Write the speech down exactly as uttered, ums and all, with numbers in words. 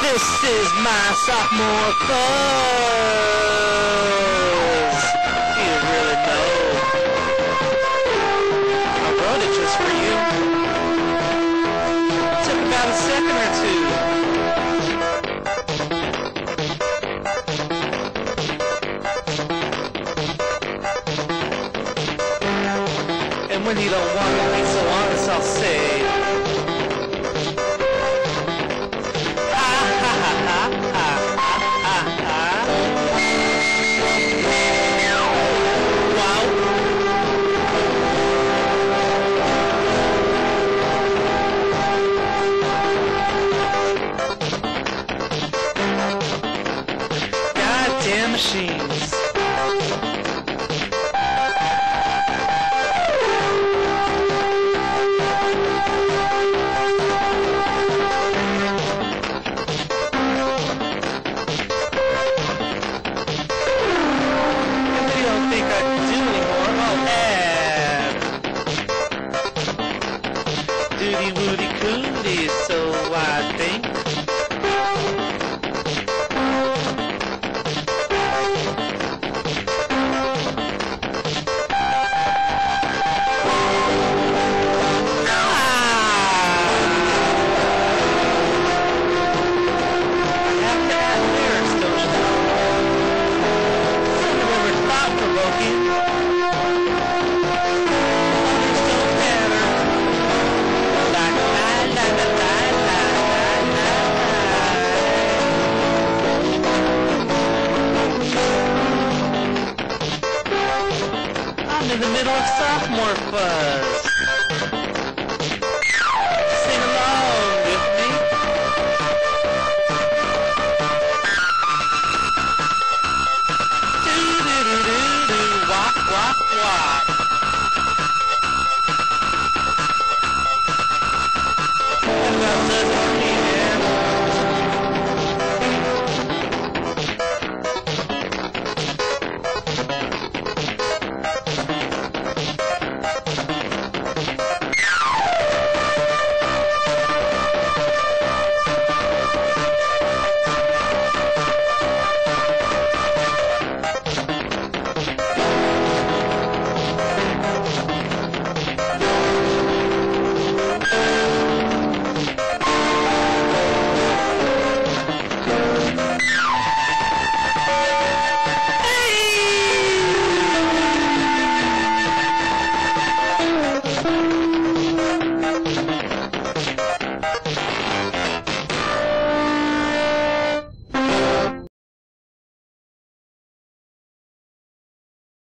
This is my sophomore fuzz. Do you really know? I wrote it just for you. It took about a second or two. And when you don't want to be so honest, I'll say, goddamn machines. Doody woody cootie, so I think. I'm in the middle of Sophomore Fuzz.